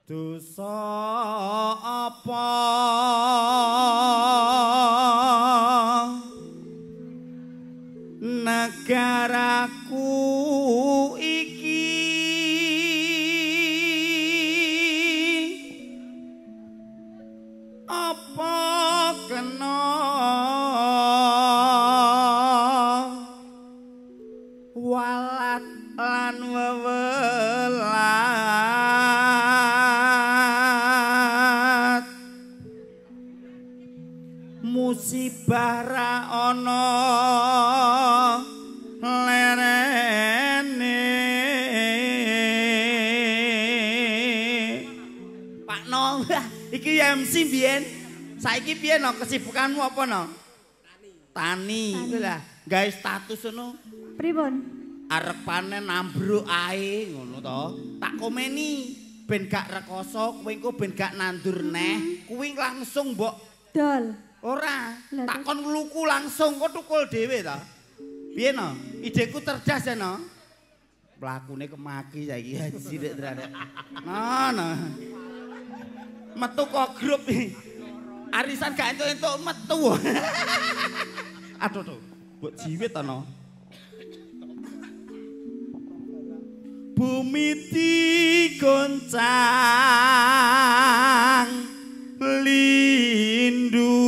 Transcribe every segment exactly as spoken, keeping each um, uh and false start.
Dosa apa negaraku iki apa kena walat lan wewelat musibah ra ana lerene Pak No iki M C biyen saiki piye no kesibukanmu apa no tani iku lah gawe status ngono pripun arep panen ambruk ae ngono to tak komeni ben gak rekoso kowe engko ben gak nandur neh kuwi langsung mbok dol ora tak kon ngluku langsung kok tukul dhewe to piye no ideku cerdas ya no mlakune kemaki saiki sithik terane ngono metu kok grup arisan gak entuk-entuk metu aduh tuh mbok jiwit to no bumi digoncang lindu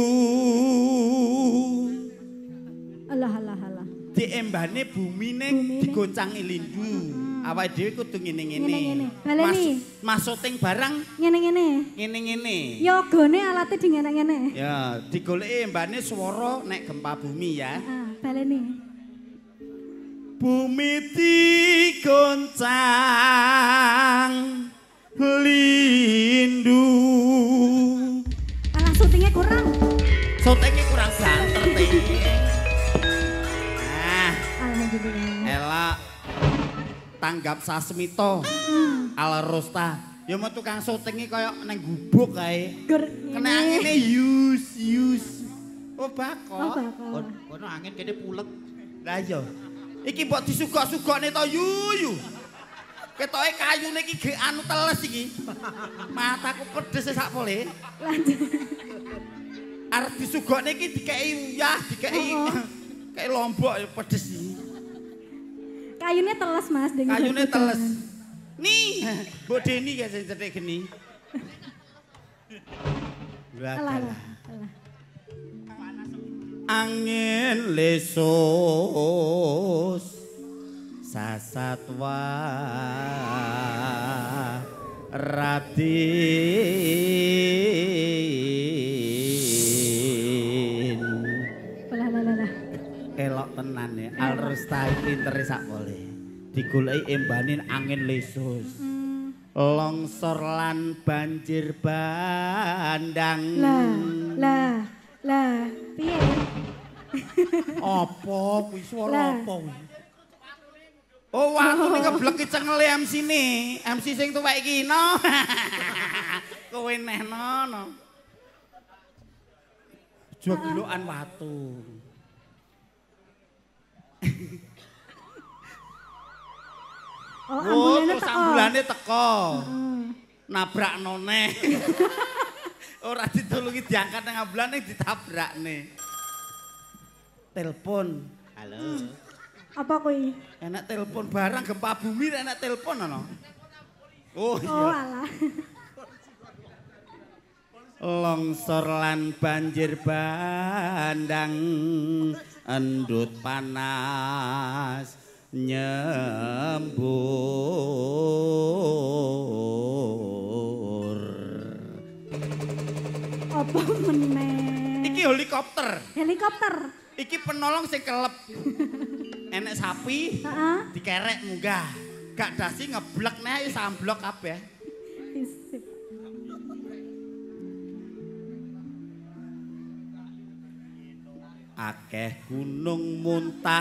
alah alah alah diembane bumine digoncangi lindu awake dhewe kudu ngene-ngene baleni mas syuting barang ngene-ngene ngene-ngene yogane alate di ngene-ngene ya digoleki embane swara nek gempa bumi ya heeh baleni bumi digoncang lindu alah syutingnya kurang syutingnya kurang banter teh nah alhamdulillah elak tanggap sasmito hmm. ala rosta ya mau tukang syutingnya kayak neng gubuk kae kena anginnya yus yus oh bako oh bako kono angin kene pulek lah iya iki mbok disugok-sugokne to yuyu. Ketoke kayune iki ge anu teles iki. Mataku pedes sak pole. Arep disugokne iki dikeki uyah, dikeki kayak lombok pedes iki. Kayune teles Mas, dengan kayune teles. Nih, Mbok Deni ya sing cetek geni. Alah, alah. Angin lesus sasatwa radin elok tenan ya Alresta pintere sak pole digoleki embanin angin lesus longsor lan banjir bandang lah lah lah piye apa kuwi swara apa kuwi oh waktu iki kebleki cengele M C-ne M C sing tuwek iki no kowe neh no joglokan watu oh ambulane teko ambulane teko nabrak noneh ora ditulungi diangkat nang ambulane ditabrakne telepon halo apa kuwi enak telepon barang gempa bumi enak telepon ana oh iya oh alah longsor lan banjir bandang endut panas nyembur apa meneh iki helikopter helikopter iki penolong sing kelep enek sapi heeh dikerek munggah gak dasi ngeblek neh samblok kabeh isip akeh gunung muntah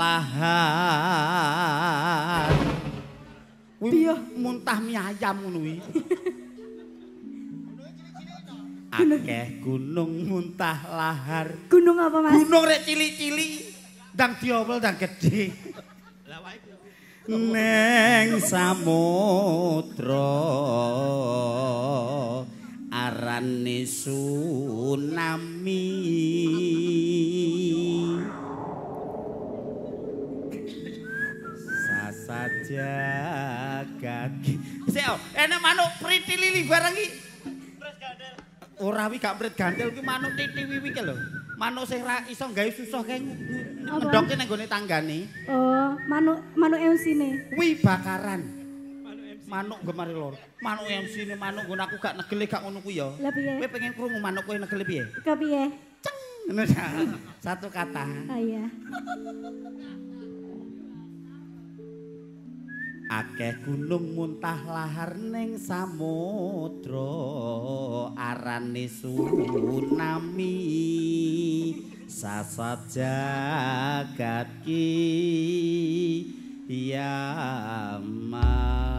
lahar kuwi muntah mie ayam ngono kuwi akeh gunung muntah lahar gunung apa Mas gunung rek cilik-cilik ndang diomel ndang gedhe lah wae neng samudra lagi. Sik, enek manuk priti lili barang iki. Pres gandel. Ora wi gak prit gandel ki manuk titi wiwi ki lho. Manuk sing ra iso gawe susah kae ngendoke nang gone tanggane. Oh, manuk manuk M C-ne. Wi bakaran. Manuk gemari lor. Manuk M C-ne manuk nggon aku gak negele gak ngono ku ya. Lah piye? Kowe pengen krungu manuk kowe negele piye? Kepiye? Ceng. Ngono satu kata. Ah iya. Akeh gunung muntah lahar ning samudra arane tsunami sasat jagat ki yama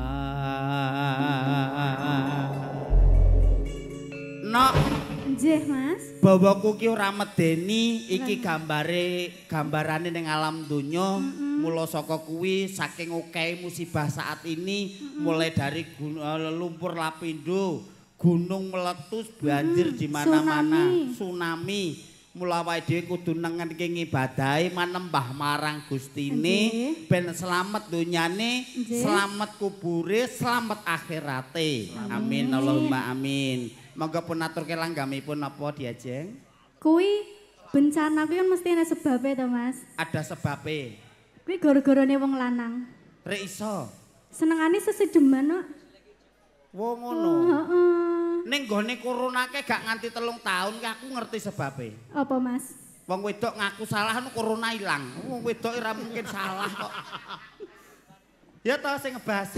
no Nggih, Mas. bawaku ki ora medeni iki gambare gambarane ning alam donya. Mula saka kuwi saking akeh musibah saat ini mulai dari gun, uh, lumpur lapindo, gunung meletus, banjir di mana-mana, tsunami. tsunami. Mula awake dhewe kudu nengenke ngibadahi manembah marang Gustine ben selamat donyane, selamat kubure, selamat akhirate. Amin Allahumma amin. Monggo pun aturke langgamipun apa Diajeng? Kuwi bencana kuwi kan mesti ana sebabe to, Mas. Ada sebabe. Kuwi gara-garane wong lanang. Rek iso. Senengane sesedeman kok. Wo ngono. Oh, heeh. Ning gone corona ke gak nganti telung tahun ki aku ngerti sebabe. Apa, Mas? Wong wedok ngaku salah nu corona ilang. Wong wedok ora mungkin salah kok. Ya toh sing ngebahas.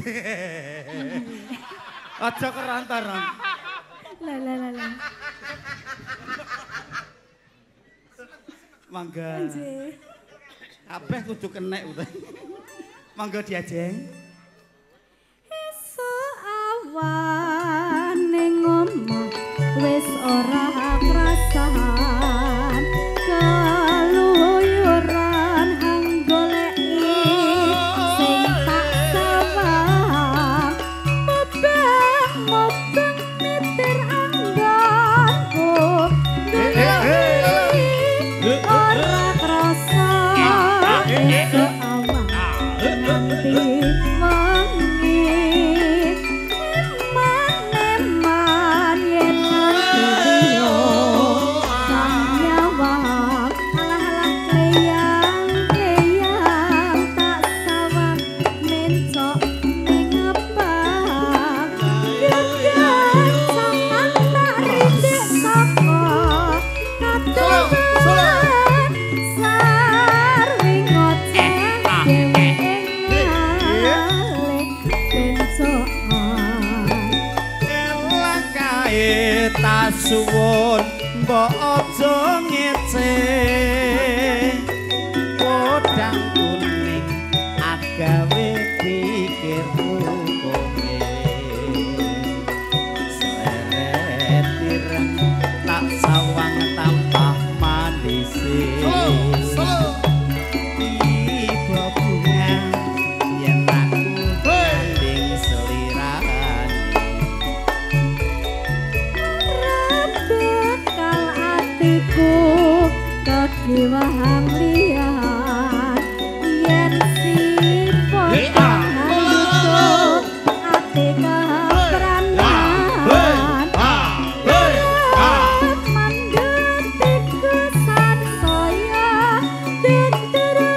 Aja kerantaran. Lah lah lah lah. Mangga. Nggih. Kabeh kudu kenek udah. Mangga Diajeng. Esuk awan ning omah wis ora krasan keluyuran hang goleki sing tak sawang mobeng mobeng mitir angganku goleki ora krasa esuk awan nganti wengi eman-eman yen aku sang nyawang alah-alah kleyang-kleyang tak sawang mencok ning abang gegan sampean tak rindik saka kadoan sarwi ngoceh dheweke ngalih bencokan Elang kae tak suwun mbok aja ngece. Podang kuning agawe pikirku kowe. Seret ireng tak sawang tambah manis. Tiba bunga yen aku banding selirane. bekal atiku kekiwahan liyan yen sipon nutup ati kebranan mandetiku sansaya dendere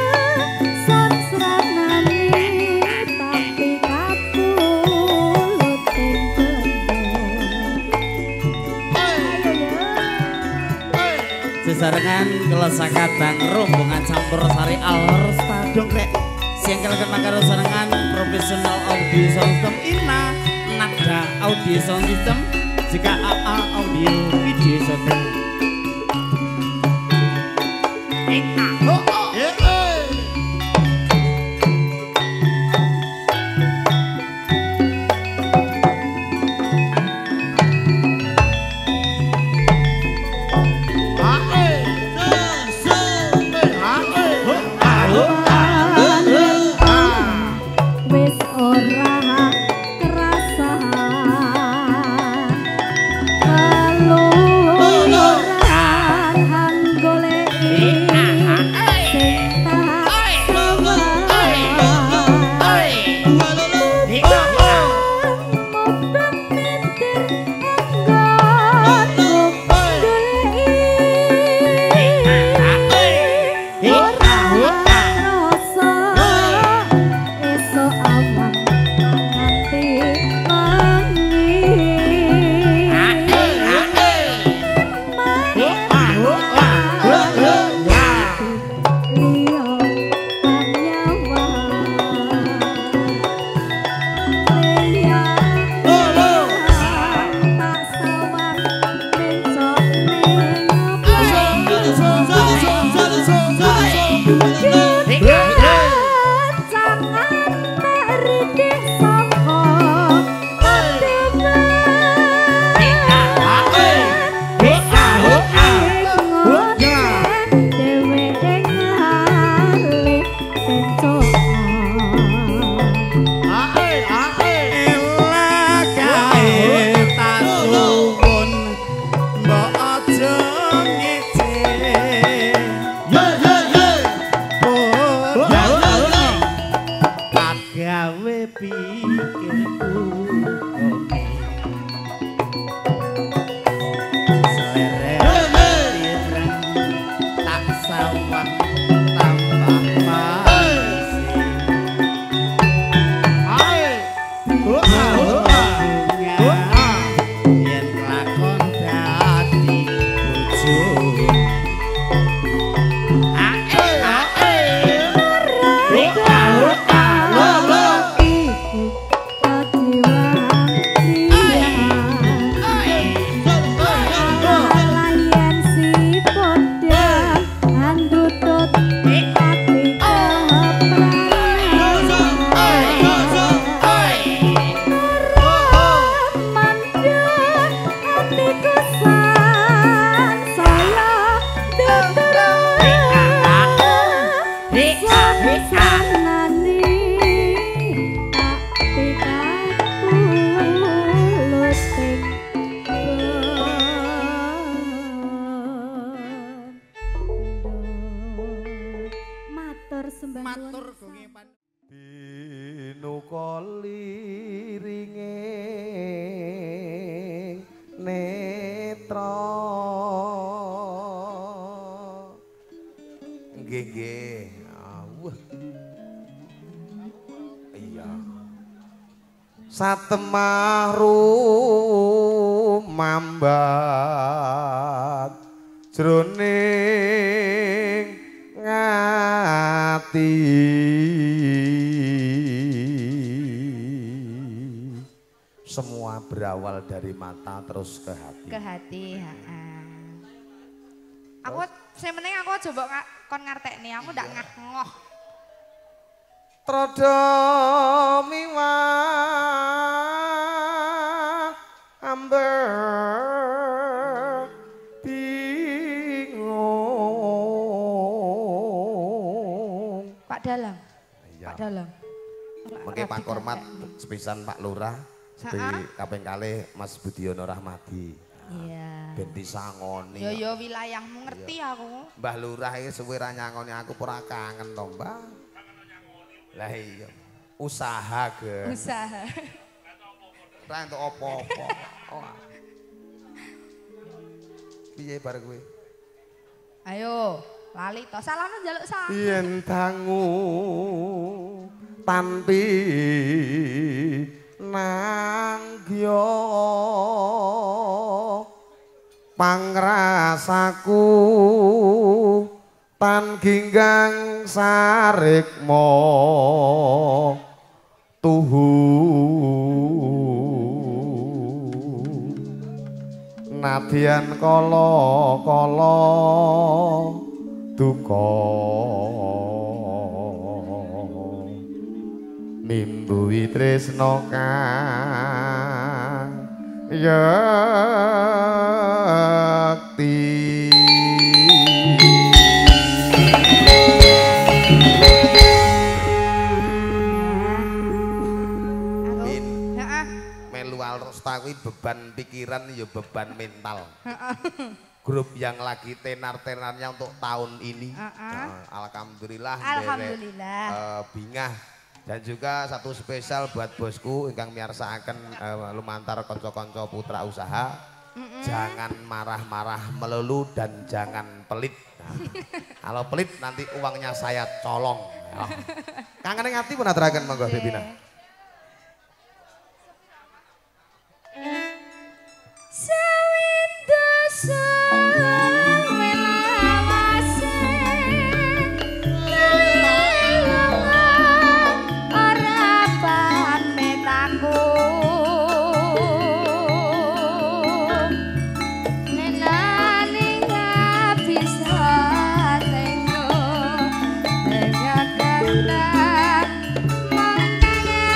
sansranani tapi kapulut ing Sesarengan kelesakatan rombongan campur sari alur stadong rek singkel kena sarengan profesional audio sound system Ina Nada audio sound system jika A A audio video system Ina oh oh wis ora kerasan keluyuran hang goleki Satemah rumambat jroning ngati semua berawal dari mata terus ke hati ke hati heeh. Aku sementing aku coba kon ngartekne aku ndak ngah-ngoh Trodo miwah amber bingung Pak Dalang iya. Pak Dalang mengke Pak Kormat sepisan Pak Lurah di kaping kalih Mas Budiono Rahmadi iya ben disangoni yo yo wilayahmu ngerti iya. Aku Mbah Lurah iki suwe ra nyangoni aku ora kangen to Mbah lah iya usaha ge usaha ra entuk apa-apa oh. Piye bar kowe ayo lali to salahno njaluk salam yen dangu tanpi nanggya pangrasaku tan ginggang sarikmo tuhu nadyan kala-kala duka nimbui tresna kang yakti kuwi beban pikiran ya beban mental. Grup yang lagi tenar-tenarnya untuk tahun ini. Uh -uh. Nah, alhamdulillah. Alhamdulillah. Uh, bingah dan juga satu spesial buat bosku ingkang miyarsakaken uh, lumantar konco-konco putra usaha. Mm -mm. Jangan marah-marah melulu dan jangan pelit. Nah, kalau pelit nanti uangnya saya colong. Oh. Kangen ngati pun aturaken monggo yeah. Bebina. Thank you.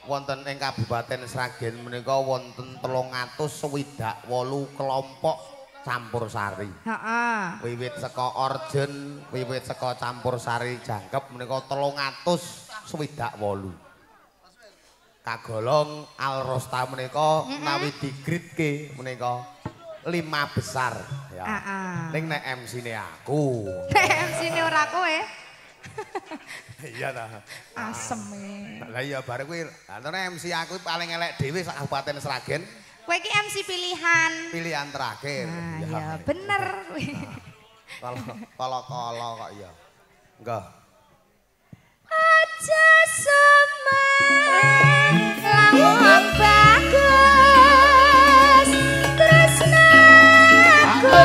wonten ing Kabupaten Sragen menika wonten telung atus swidak wolu kelompok campursari. Heeh. Wiwit saka Orjen, wiwit saka campursari jangkep menika telung atus swidak wolu. Kagolong Alrosta menika menawi digridke menika lima besar ya. Heeh. Ning nek M C-ne aku. M C-ne ora kowe. Iya ta. Asem e. Lah iya bareng kuwi, antara M C aku paling elek dhewe sak Kabupaten Sragen. Kowe iki M C pilihan. Pilihan terakhir. Nah, ya bener kuwi. Kalau kalau kalau kok iya. Enggak. Aja semang lawang bagus tresnaku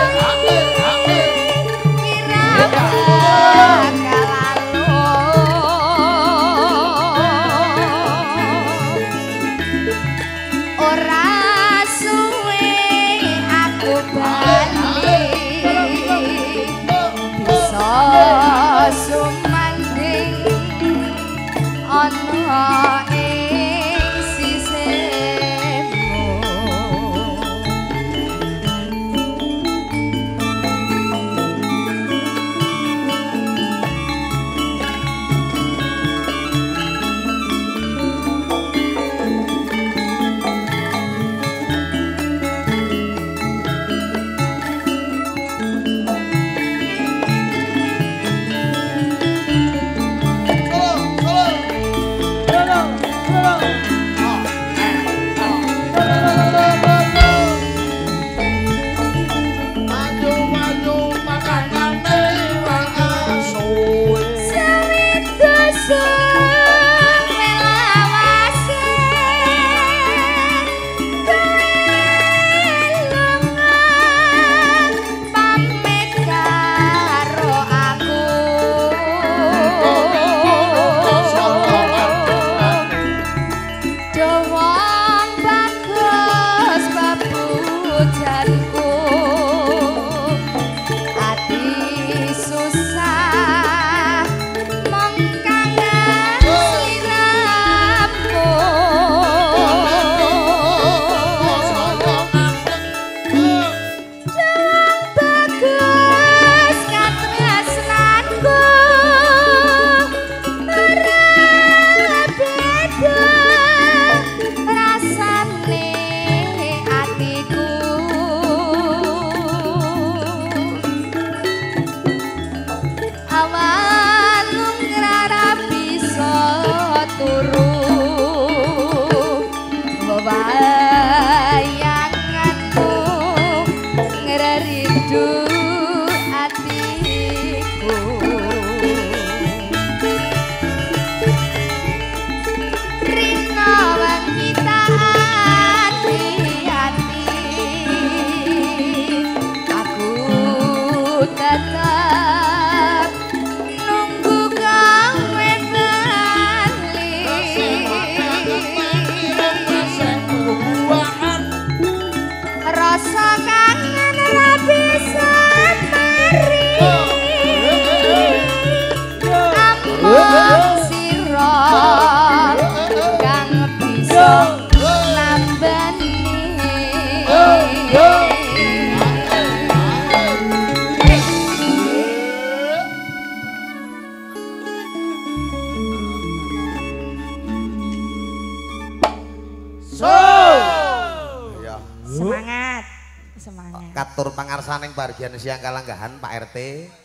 Katur pangarsaning bagian siang kalanggahan Pak R T.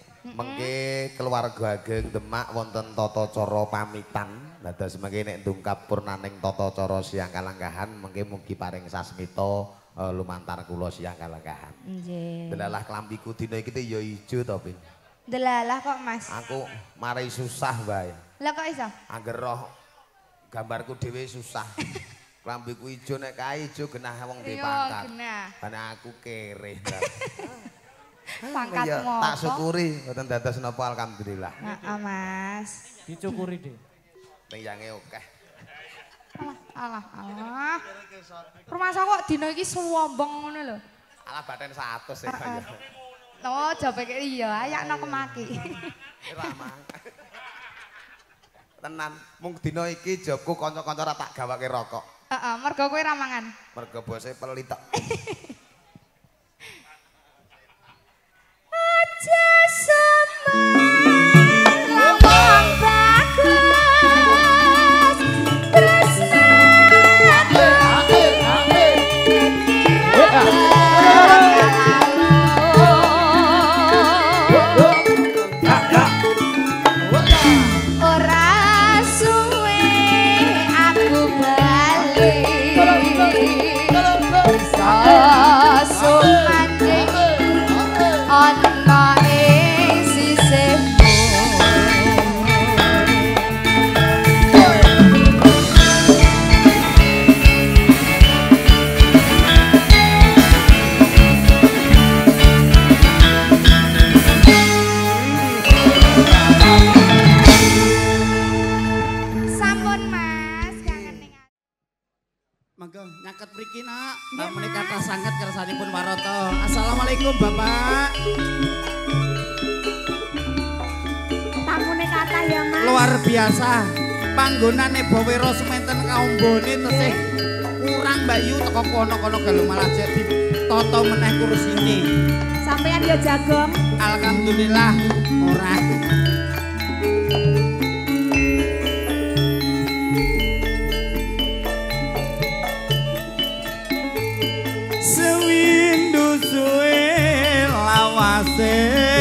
Mengke keluarga ageng Demak wonten tata cara pamitan. Dados mengke nek ndungkap purnaning tata cara siang kalanggahan mengke mugi paring sasmita uh, lumantar kula siang kalanggahan. Nggih. Delalah klambiku dina iki ya ijo to, Pin. Delalah kok, Mas. Aku mari susah bae. Lah kok iso? Angger roh gambarku dhewe susah. Klambiku ijo nek kae ijo genah wong di pangkat. Iya, genah. Karena aku kere. Pangkat ya, ngopo? tak syukuri mboten dados napa alhamdulillah. Heeh, Mas. Dicukuri, Dik. Penyange akeh. Alah, alah, alah. Rumasa kok dina iki suwombong ngono lho. Alah baten seratus ya kaya. Oh, jabe iya, ayakno kemaki. Ramah. Tenan, mung dina iki jobku kanca-kanca ra tak gawake rokok. Heeh, mergo kowe ra mangan. Mergo bose pelit tok. Aja semangat bagus tresna ati ati ora suwe aku balik sosok mancing ana ing sisihmu. Sampun Mas, kangen ning Monggo nyaket mriki nak. Namune kata sanget kersanipun Waroto. Assalamualaikum Bapak. Tamune kata ya Mas. Luar biasa. Panggonane Bawero sementen kaumbone tesih kurang Mbak Yu teko kono-kono galu malah jadi toto meneh kursine. Sampeyan ya jagong. Alhamdulillah ora. Sewindu suwe lawase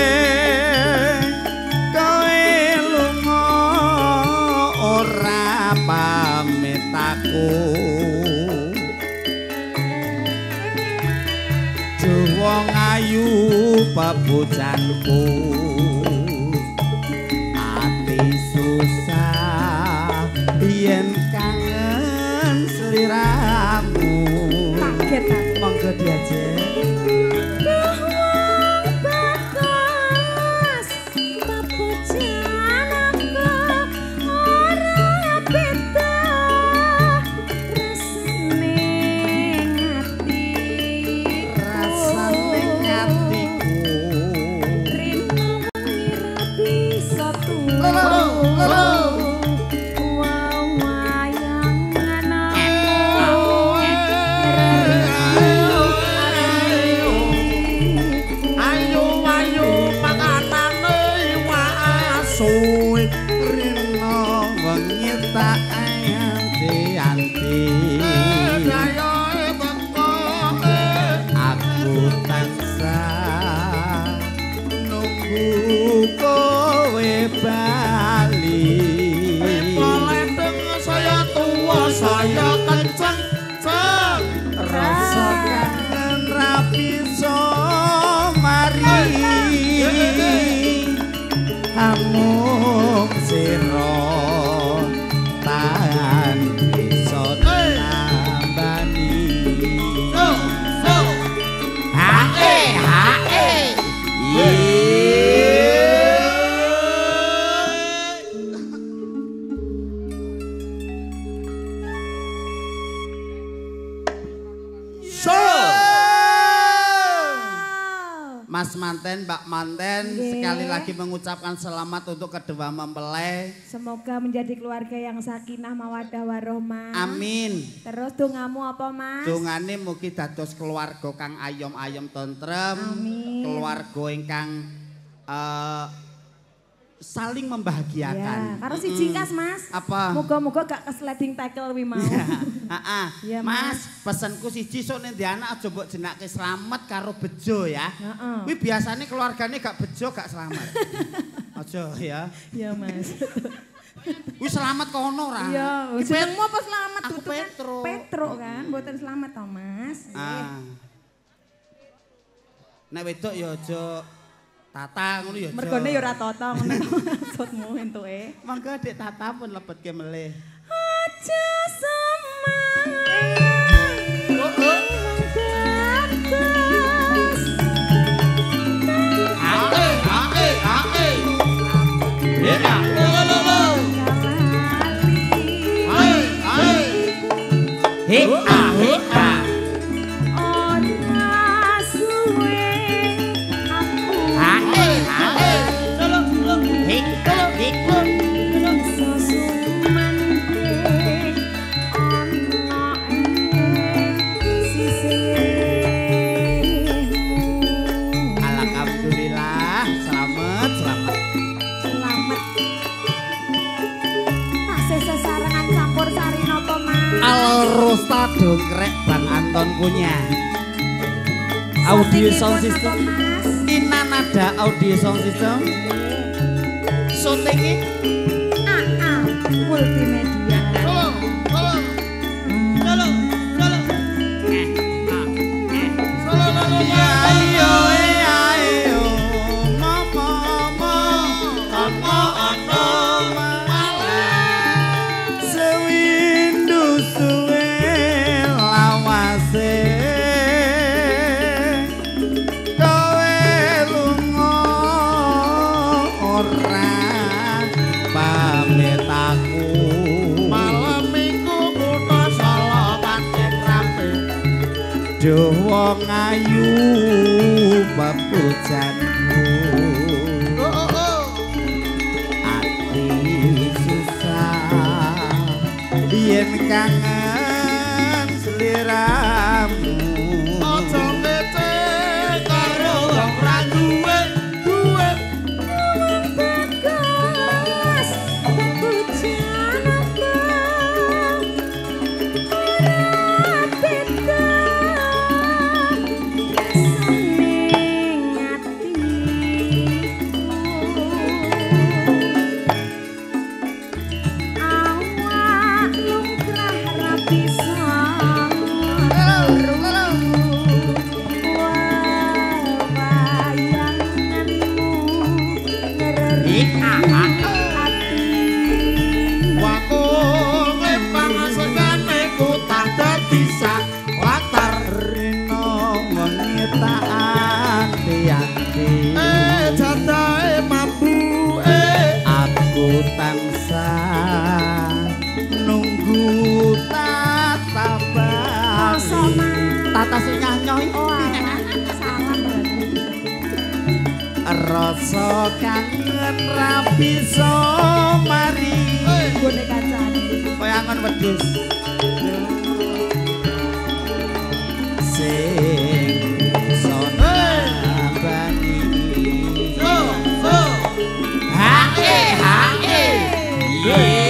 kowe lunga ora pamit aku wong ayu pepujanku ati susah yen kangen sliramu Kaget ta. monggo diajak amung sira tahan iso nambani hae hae Mas manten, Mbak manten, Oke. sekali lagi mengucapkan selamat untuk kedua mempelai. Semoga menjadi keluarga yang sakinah mawaddah warohmah. Amin. Terus dongamu apa Mas? Dongane mugi dados keluarga kang ayom-ayom tentrem, Amin. keluarga ingkang eh, saling membahagiakan. Ya, karo si Jingkas Mas. Apa? Moga-moga gak kesliding tackle wi mau. Heeh. Ya, Mas, Mas. pesenku siji sok ning ndi anak aja mbok jenake slamet karo bejo ya. Heeh. Kuwi biasane keluargane gak bejo gak slamet. Aja ya. Iya Mas. Kuwi slamet kono ora? Iya, Ki jenengmu apa selamat Aku dudu kan? Petro. Petro kan, mboten selamat to Mas. Ah. Nek wedok ya aja Tata ngono ya aja. Mergone ya ora tata ngono maksudmu entuke. Mangga Dik Tata pun lebetke melih. Aja semangat. Ae, ae, ae. Ya. Ae, ae. He, ah, he, ah. Ae, ae. He, he. Rosta dongkrek Bang Anton punya audio sound system. Inanada audio sound system. Syutingi A A multimedia. Solo, solo, solo, solo. Eh, ah, eh. Solo, solo, ayo, ayo, mama, mama, ono, ono, malah sewindu suwe lawase. Kowe lunga ora pamit aku. Malam minggu kutha Solo pancen rapi. Duh wong ayu bepujanku. Oh, oh, oh. Ati susah yen kangen sliramu. Ojo ngece karo wong ra duwe duwe. Bagus hujan apa ora beda rasane atiku awak lumrah ra bisa nunggu tata bali tata sing nyanyi oh alah salah berarti rasa kangen ra bisa mari gone kacane kaya angon wedhus sing sono bani oh oh hae hae ye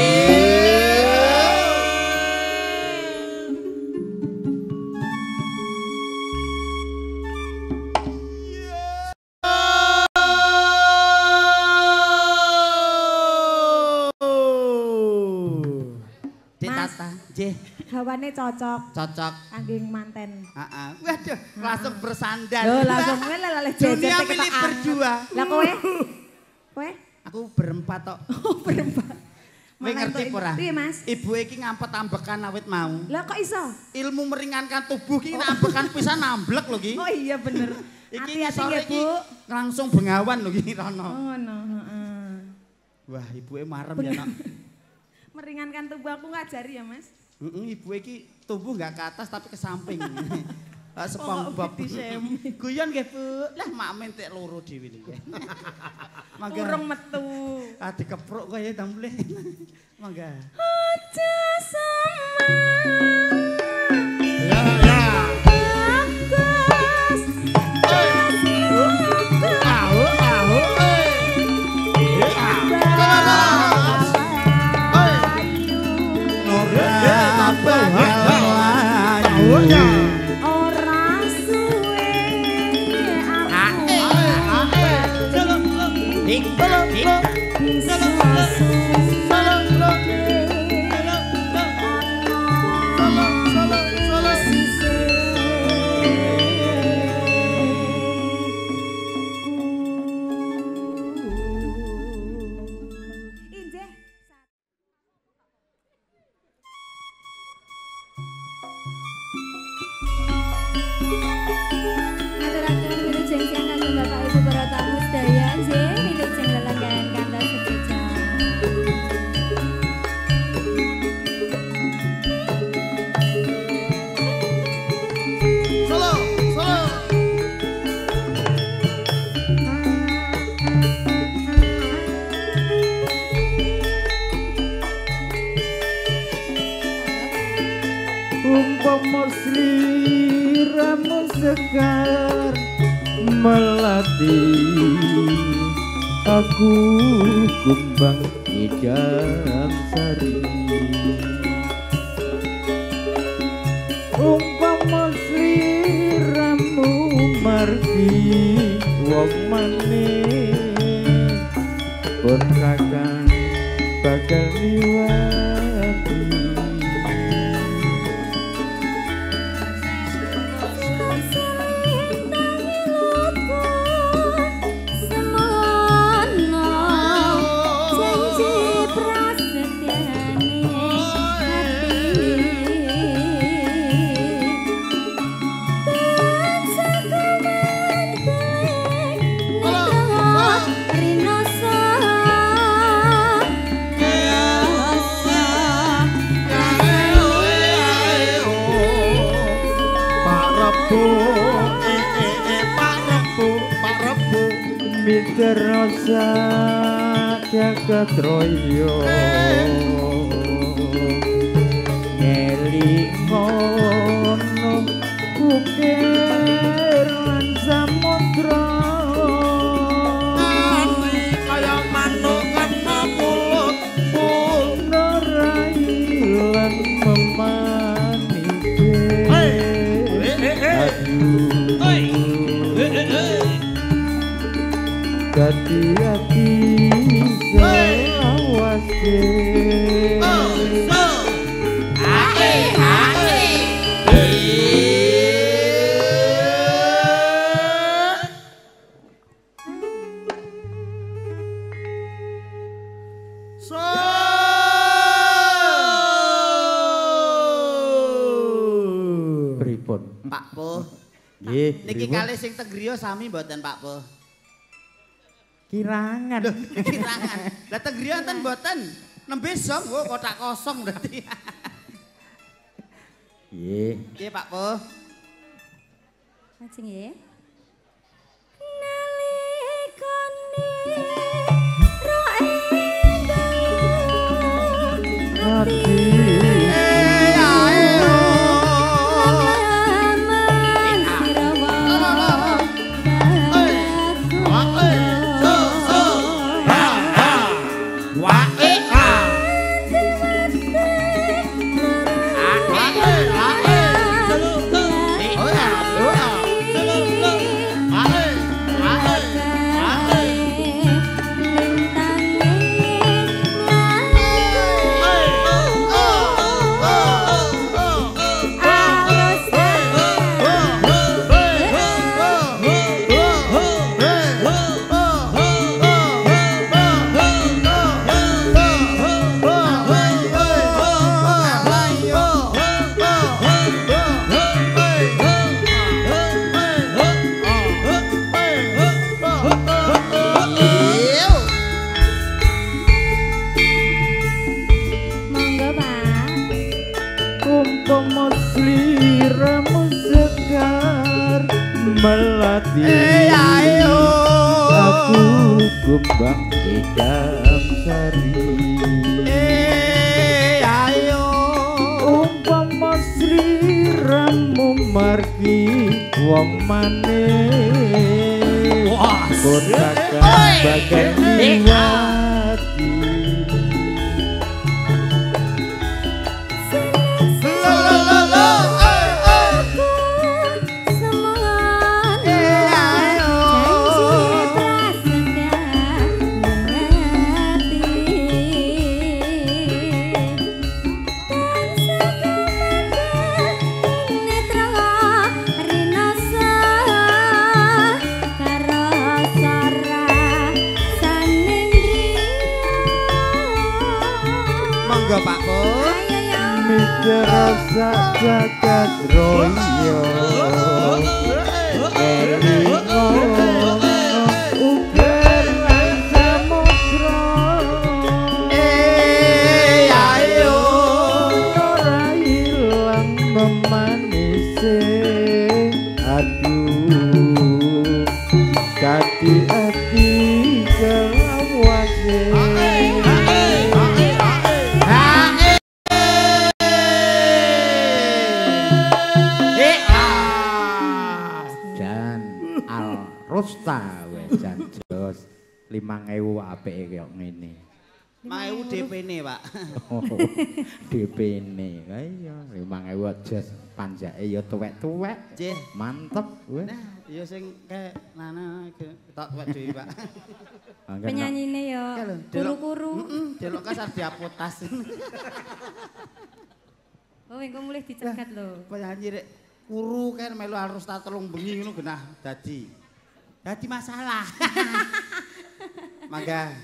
gawane cocok cocok kangge manten. Heeh. Waduh, langsung bersandar. Lho, langsung ngene lha jejer dunia milik berdua. Lah kowe? Kowe? Aku berempat tok. Oh, berempat. Kowe ngerti ora? Piye, Mas? Ibu iki ngampet ambekan awit mau. Lah kok iso? Ilmu meringankan tubuh ki ambekan pisan namblek lho ki. Oh iya bener. Iki hati-hati ya, Bu. Langsung bengawan lho ki rono. Oh ngono, heeh. Wah, ibuke marem ya, Nak. Meringankan tubuh aku ngajari ya, Mas. Heeh, ibu iki tubuh enggak ke atas tapi ke samping. Lah SpongeBob. Guyon nggih, Bu. Lah mak mentek loro dhewe niki. Mangga. Urung metu. Ah dikepruk kok ya tamble. Mangga. Aja sama. Ya ya. Bagus. Ahu ahu. Ora suwe aku umpama sliramu sekar melatih aku kumbang idam sari umpama sliramu margi wong manis pun kakang bakal liwati Miterasa jagat royo ngelingono kukir lan samudra kaya manuk kena mulut puna rai lan memanike hati-hati selawase Hati hati So pripun Pak Po. nggih Niki kalih sing tegriya sami mboten Pak Po. kirangan Kirangan. Lah tegriya enten mboten. Nembe song kok kotak kosong berarti. nggih Nggih Pak Po. Lajeng nggih. Nalikane ro endah hati melati aku kumbang idam sari ayo umpama sliramu margi wong manis kotakan bagai liwati Pak Po. Rasa jagat royo elingo uger lan samudra eh ayo ora ilang memanise aduh hati-hati selawase Rosta wejan jos limang ewu apike kaya ngene. lima ewu D P-ne, Pak. D P-ne. Ha iya, lima ewu aja panjake ya tuwek-tuwek. Nggih. Mantep. Weh. Nah, ya sing kayak nana ketok tuwek dhewe, Pak. Penyanyine ya kuru-kuru. Heeh, delok kasar diapotas. Oh, engko mulih dicegat lho. Penyanyi rek kuru kan melu harus tak telung bengi ngono genah dadi. Dadi masalah. Mangga.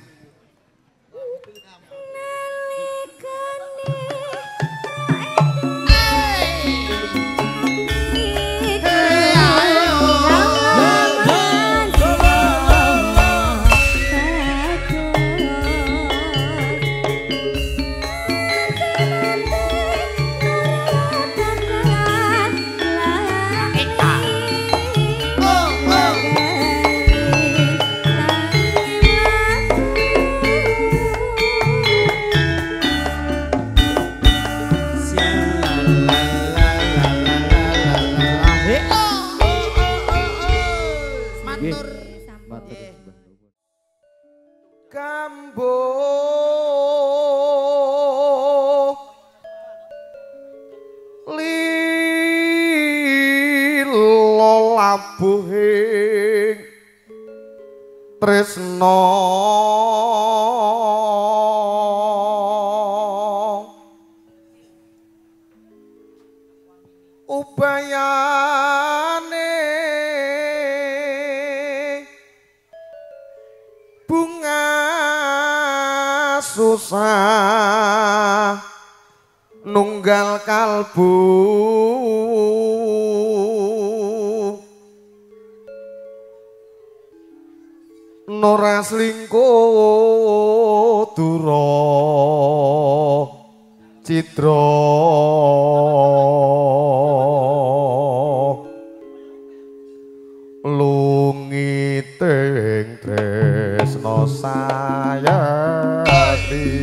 labuhing tresna ubayane bunga susah nunggal kalbu Nora slingkuh dura citra lungiting tresna sayati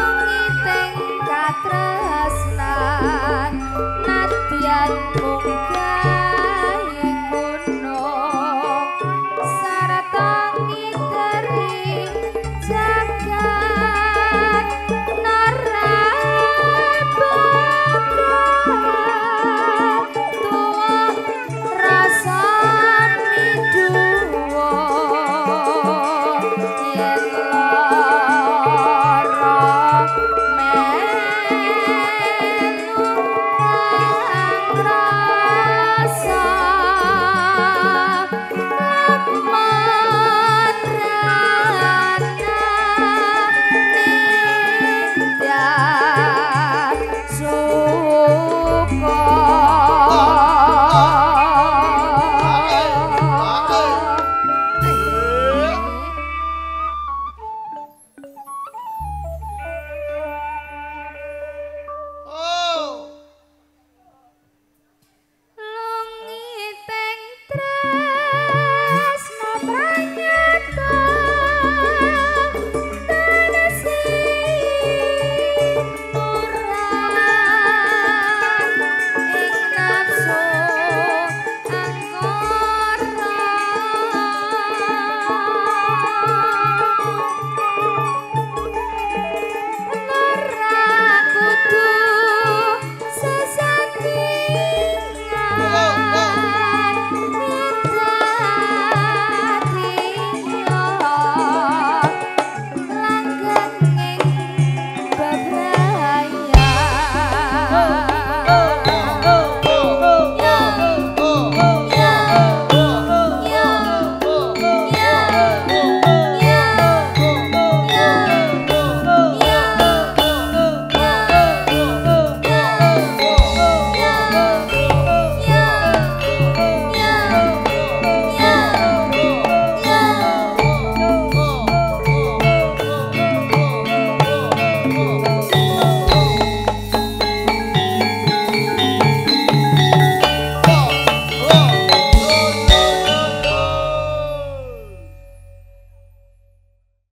Nadyan mungkin